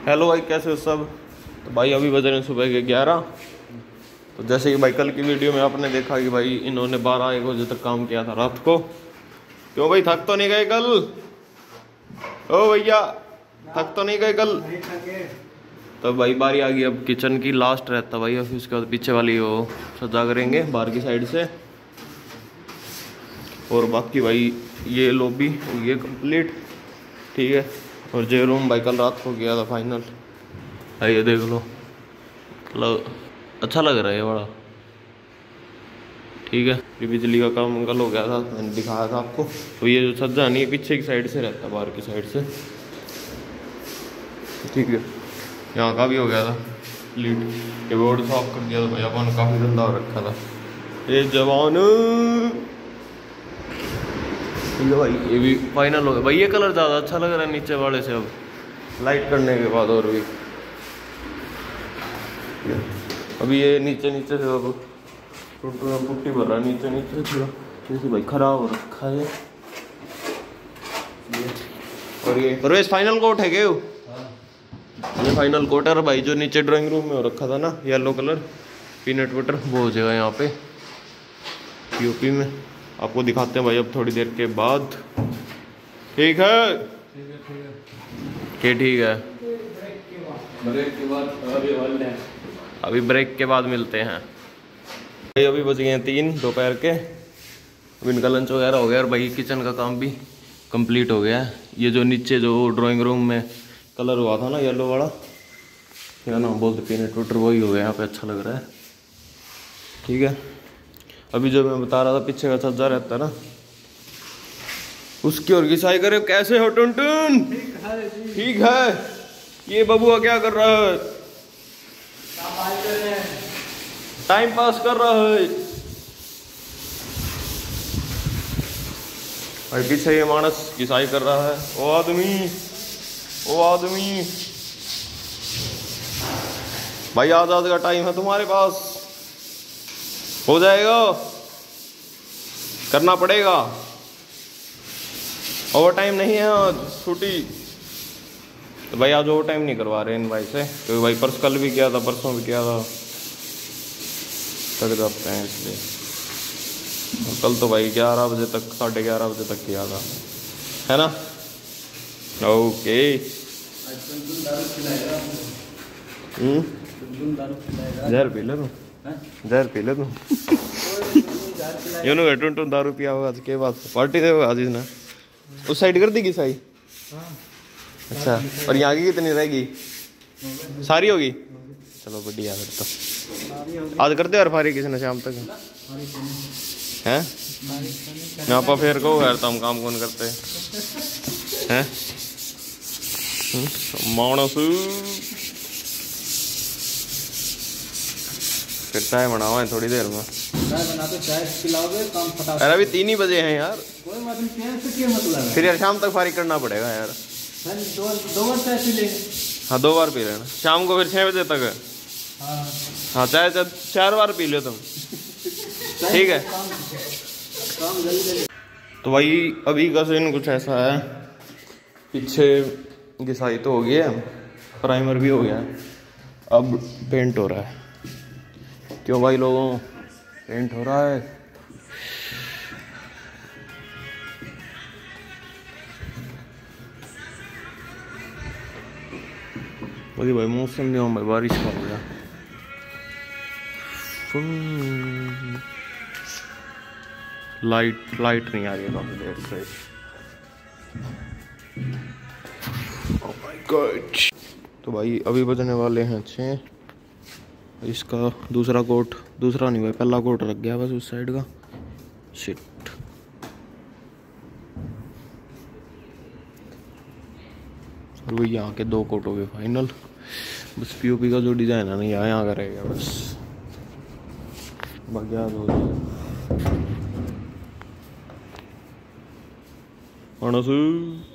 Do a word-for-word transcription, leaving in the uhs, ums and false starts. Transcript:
Hello भाई, कैसे हो सब। तो भाई अभी बज रहे हैं सुबह के ग्यारह। तो जैसे कि भाई कल की वीडियो में आपने देखा कि भाई इन्होंने बारह एक बजे तक काम किया था रात को। क्यों भाई, थक तो नहीं गए कल? ओ भैया, थक तो नहीं गए कल? तो भाई बारी आ गई अब किचन की, लास्ट रहता भाई। अब उसके बाद पीछे वाली वो सजा करेंगे बाहर की साइड से। और बाकी भाई ये लॉबी ये कंप्लीट, ठीक है। और जे रूम भाई कल रात को गया था फाइनल। ये देख लो, मतलब अच्छा लग रहा है ये बड़ा, ठीक है। ये बिजली का काम कल हो गया था, मैंने दिखाया था आपको। तो ये जो सज्जा नहीं है पीछे की साइड से रहता है, बाहर की साइड से, ठीक है। यहाँ का भी हो गया था लीड, ये बोर्ड साफ कर दिया था भाई अपन, काफ़ी गंदा हो रखा था ये जवान। ठीक है भाई, ये भी फाइनल हो गया भाई। ये कलर ज़्यादा अच्छा लग रहा है नीचे वाले से अब लाइट करने के बाद। और भी अभी ये नीचे नीचे से अब पुट्टी भर रहा है नीचे नीचे से, जैसे भाई खराब हो रखा है। और ये परवेश फाइनल कोट है क्या? ये फाइनल कोट है भाई, जो नीचे ड्राइंग रूम में हो रखा था ना येलो कलर पीनट बटर, वो हो जाएगा यहाँ पे पीओपी में। आपको दिखाते हैं भाई अब थोड़ी देर के बाद, ठीक है? क्या ठीक है? ब्रेक के बाद, अभी ब्रेक के बाद मिलते हैं भाई। अभी बज गए हैं तीन दोपहर के। अब इनका लंच वगैरह हो गया और भाई किचन का काम भी कंप्लीट हो गया है। ये जो नीचे जो ड्राइंग रूम में कलर हुआ था ना येलो वाला, क्या नाम बोलते, पीनट बटर, वही हो गया यहाँ पे, अच्छा लग रहा है, ठीक है। अभी जो मैं बता रहा था पीछे का सज्जा रहता है ना, उसकी और घिसाई करे। कैसे हो टुनटुन? ठीक है। ये बबुआ क्या कर रहा है? टाइम पास कर रहा है भाई। पीछे ये मानस घिसाई कर रहा है। ओ आदमी, ओ आदमी भाई, आज आज का टाइम है तुम्हारे पास, हो जाएगा, करना पड़ेगा। ओवर टाइम नहीं है आज, छुट्टी। तो भाई आज ओवर टाइम नहीं करवा रहे इन भाई से, क्योंकि भाई परस कल भी किया था, परसों भी किया था, थक जाते हैं इसलिए। कल तो भाई ग्यारह बजे तक, साढ़े ग्यारह बजे तक किया था, है ना? ओके। हम्म, जहर पी ले तू, जहर पी ले तू। यूँ है टुन टुन दारू पिया होगा के बाद पार्टी दे होगा आज इसने। उस साइड कर दी घिसाई? अच्छा, और यहाँ की कितनी रहेगी? सारी होगी? चलो बढ़िया, फिर तो आज करते यार फारी किसी ने शाम तक हैं। यहाँ पर फिर कहो यार, तुम काम कौन करते हैं? मानस फिर चाय बनावा है थोड़ी देर में। चाय बना दो, चाय पिलाओगे, काम फटाफट। अरे अभी तीन ही बजे हैं यार। कोई बात नहीं, क्या मतलब? फिर यार शाम तक फारिग करना पड़ेगा यार। दो, दो बार चाय पी लेंगे। हाँ दो बार पी लेना शाम को, फिर छः बजे तक। हाँ हाँ, चाय चार बार पी लो तुम, ठीक है। तो भाई अभी का सीन कुछ ऐसा है, पीछे घिसाई तो हो गई है, प्राइमर भी हो गया है, अब पेंट हो रहा है। क्यों भाई लोगों, पेंट हो रहा है। भाई भाई मौसम नहीं हो भाई, बारिश का हो गया। लाइट लाइट नहीं आ रही है काफी देर से। Oh my god. तो भाई अभी बजने वाले हैं छः। इसका दूसरा कोट, दूसरा नहीं भाई पहला कोट रख गया बस उस साइड का। शिट। और वही यहाँ के दो कोट हो गए फाइनल। बस पीओपी का जो डिज़ाइन है ना यहाँ यहाँ का रहेगा बस, बाकी हो जाएगा।